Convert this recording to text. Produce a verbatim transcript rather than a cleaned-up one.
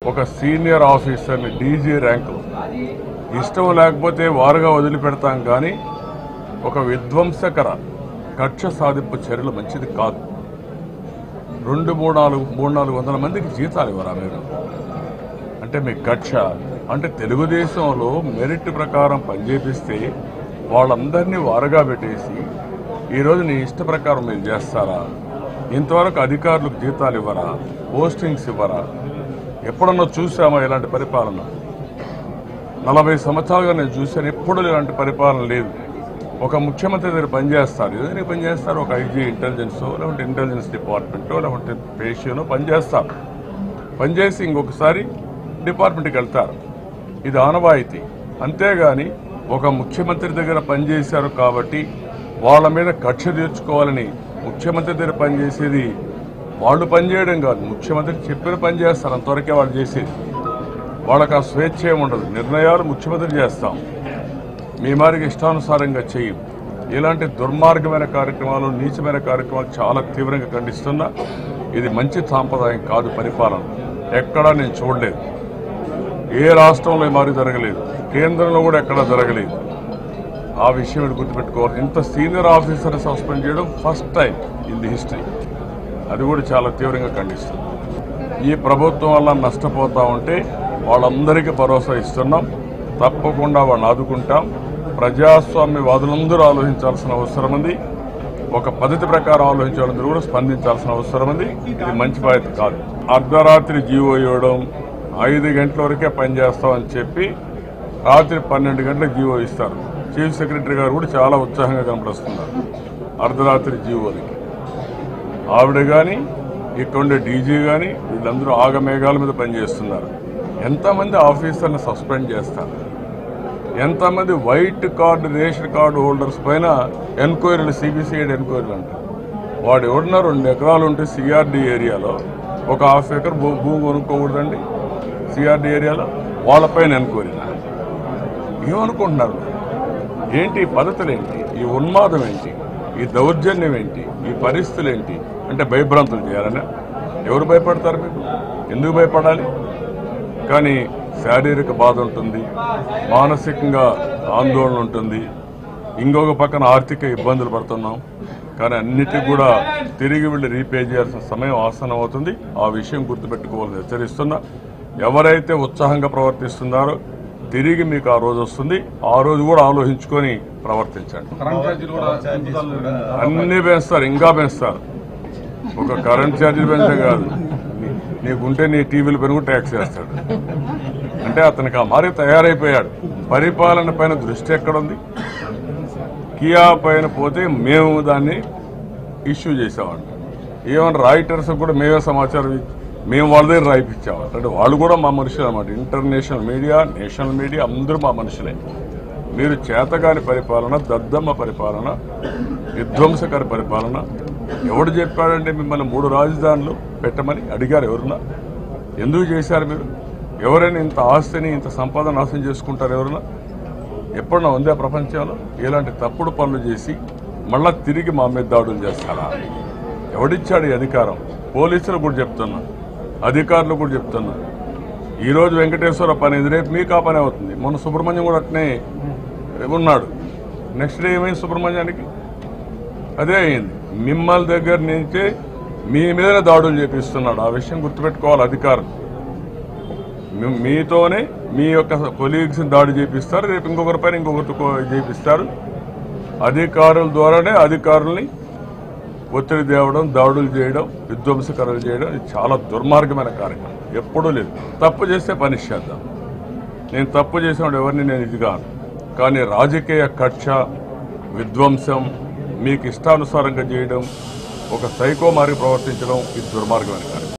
ఒక సీనియర్ ఆఫీసర్ని DG rank ఇష్టం లేకపోతే వారుగా వదిలిపెడతాం కానీ ఒక విధ్వంసకర కక్ష సాధింపు చర్యలు మంచిది కాదు. రెండు మూడు నాలుగు మూడు నాలుగు వందల మందికి జీతాలు ఇవ్వరా మీరు? అంటే మీ కక్ష అంటే తెలుగుదేశంలో మెరిట్ ప్రకారం పనిచేపిస్తే వాళ్ళందరినీ వారుగా పెట్టేసి ఈరోజు నీ ఇష్ట ప్రకారం మీరు చేస్తారా? ఇంతవరకు అధికారులకు జీతాలు ఇవ్వరా? పోస్టింగ్స్ ఇవ్వరా? ఎప్పుడన్నా చూసామా ఇలాంటి పరిపాలన? నలభై సంవత్సరాలుగా నేను చూశాను, ఎప్పుడు ఇలాంటి పరిపాలన లేదు. ఒక ముఖ్యమంత్రి దగ్గర పనిచేస్తారు, ఏదైనా పనిచేస్తారు, ఒక ఐజీ ఇంటెలిజెన్సో లేకుంటే ఇంటెలిజెన్స్ డిపార్ట్మెంటో లేకుంటే పేషియోనో పనిచేస్తారు. పనిచేసి ఇంకొకసారి డిపార్ట్మెంట్కి వెళ్తారు. ఇది ఆనవాయితీ. అంతేగాని ఒక ముఖ్యమంత్రి దగ్గర పనిచేశారు కాబట్టి వాళ్ళ మీద కక్ష తీర్చుకోవాలని ముఖ్యమంత్రి దగ్గర పనిచేసేది వాళ్ళు పనిచేయడం కాదు, ముఖ్యమంత్రి చెప్పిన పని చేస్తారు, అంతవరకే వాళ్ళు చేసేది. వాళ్ళకి ఆ స్వేచ్ఛ ఏమి ఉండదు. నిర్ణయాలు ముఖ్యమంత్రి చేస్తాం, మీ మారికి ఇష్టానుసారంగా చేయం. ఇలాంటి దుర్మార్గమైన కార్యక్రమాలు, నీచమైన కార్యక్రమాలు చాలా తీవ్రంగా ఖండిస్తున్నా. ఇది మంచి సాంప్రదాయం కాదు. పరిపాలన ఎక్కడా నేను చూడలేదు. ఏ రాష్ట్రంలో మారి జరగలేదు, కేంద్రంలో కూడా ఎక్కడా జరగలేదు. ఆ విషయం మీరు గుర్తుపెట్టుకోవాలి. ఇంత సీనియర్ ఆఫీసర్ సస్పెండ్ చేయడం first time in the history. అది కూడా చాలా తీవ్రంగా ఖండిస్తుంది. ఈ ప్రభుత్వం వల్ల నష్టపోతా ఉంటే వాళ్ళందరికీ భరోసా ఇస్తున్నాం, తప్పకుండా వాళ్ళని ఆదుకుంటాం. ప్రజాస్వామ్యవాదులందరూ ఆలోచించాల్సిన అవసరం ఉంది. ఒక పద్ధతి ప్రకారం ఆలోచించే వాళ్ళందరూ కూడా స్పందించాల్సిన అవసరం ఉంది. ఇది మంచి బాధ్యత కాదు. అర్ధరాత్రి జీవో ఇవ్వడం, ఐదు గంటల వరకే పనిచేస్తామని చెప్పి రాత్రి పన్నెండు గంటలకు జీవో ఇస్తారు. చీఫ్ సెక్రటరీ గారు కూడా చాలా ఉత్సాహంగా కనపడుస్తున్నారు అర్ధరాత్రి జీవోలకి. ఆవిడ కానీ ఇక్కడ డీజీ కానీ వీళ్ళందరూ ఆగమేఘాల మీద పనిచేస్తున్నారు. ఎంతమంది ఆఫీసర్ని సస్పెండ్ చేస్తారు? ఎంతమంది white card ration card holders పైన ఎన్క్వైరీలు, సిబిసిఐడి ఎన్క్వైరీలు అంటారు. వాడు ఎవడన్నా రెండు ఎకరాలు ఉంటే సిఆర్డి ఏరియాలో ఒక హాఫ్ ఎకర్ భూ భూమి కొనుక్కోకూడదండి సిఆర్డి ఏరియాలో? వాళ్ళపైన ఎన్క్వైరీ. ఏమనుకుంటున్నారు? ఏంటి ఈ పద్ధతులు ఏంటి? ఈ ఉన్మాదం ఏంటి? ఈ దౌర్జన్యం ఏంటి? ఈ పరిస్థితులు ఏంటి? అంటే భయభ్రాంతులు చేయాలనే. ఎవరు భయపడతారు? మీకు ఎందుకు భయపడాలి? కానీ శారీరక బాధ ఉంటుంది, మానసికంగా ఆందోళన ఉంటుంది, ఇంకొక పక్కన ఆర్థిక ఇబ్బందులు పడుతున్నాం. కానీ అన్నిటికీ కూడా తిరిగి వెళ్ళి రీపే చేయాల్సిన సమయం ఆసనం అవుతుంది. ఆ విషయం గుర్తుపెట్టుకోవాలని హెచ్చరిస్తున్నా. ఎవరైతే ఉత్సాహంగా ప్రవర్తిస్తున్నారో తిరిగి మీకు ఆ రోజు వస్తుంది. ఆ రోజు కూడా ఆలోచించుకొని ప్రవర్తించండి. అన్ని పెంచుతారు, ఇంకా పెంచుతారు. ఒక కరెంట్ ఛార్జీలు పెంచే కాదు, నీకుంటే నీ టీవీలు పెరుగు ట్యాక్స్ చేస్తాడు. అంటే అతనికి ఆ మారి తయారైపోయాడు. పరిపాలన పైన దృష్టి ఎక్కడుంది? కియా పైన పోతే మేము దాన్ని ఇష్యూ చేసామంట. ఏమన్నా రాయిటర్స్ కూడా మేమే సమాచారం మేము వాళ్ళ దగ్గర రాయిపించాము. అంటే వాళ్ళు కూడా మా మనుషులు అన్నమాట. ఇంటర్నేషనల్ మీడియా, నేషనల్ మీడియా అందరూ మా మనుషులే. మీరు చేతగాని పరిపాలన, దద్దమ్మ పరిపాలన, విధ్వంసకర పరిపాలన. ఎవడు చెప్పాడంటే మిమ్మల్ని మూడు రాజధానులు పెట్టమని అడిగారు? ఎవరున్నా? ఎందుకు చేశారు మీరు? ఎవరైనా ఇంత ఆస్తిని, ఇంత సంపద నాశనం చేసుకుంటారు ఎవరైనా? ఎప్పుడన్నా ఉందా ప్రపంచంలో? ఇలాంటి తప్పుడు పనులు చేసి మళ్ళా తిరిగి మా మీద దాడులు చేస్తారా? ఎవడిచ్చాడు ఈ అధికారం? పోలీసులు కూడా చెప్తున్నా, అధికారులు కూడా చెప్తున్నా. ఈరోజు వెంకటేశ్వర పని ఇది, రేపు మీకు ఆ పని అవుతుంది. మొన్న సుబ్రహ్మణ్యం కూడా అట్నే ఉన్నాడు. నెక్స్ట్ డే ఏమైంది సుబ్రహ్మణ్యానికి? అదే అయింది. మిమ్మల్ని దగ్గర నుంచే మీ మీద దాడులు చేపిస్తున్నాడు. ఆ విషయం గుర్తుపెట్టుకోవాలి అధికారులు. మీతోనే మీ యొక్క కొలీగ్స్ని దాడి చేపిస్తారు, రేపు ఇంకొకరి పైన ఇంకొకటి చేపిస్తారు. అధికారుల ద్వారానే అధికారుల్ని ఒత్తిడి తేవడం, దాడులు చేయడం, విధ్వంసకరాలు చేయడం ఇది చాలా దుర్మార్గమైన కార్యక్రమం. ఎప్పుడూ లేదు. తప్పు చేస్తే పనిష్ చేద్దాం. నేను తప్పు చేసినప్పుడు ఎవరిని నేను ఇదిగాను. కానీ రాజకీయ కక్ష, విధ్వంసం, మీకు ఇష్టానుసారంగా చేయడం, ఒక సైకో మారి ప్రవర్తించడం ఇది దుర్మార్గమైన కార్యక్రమం.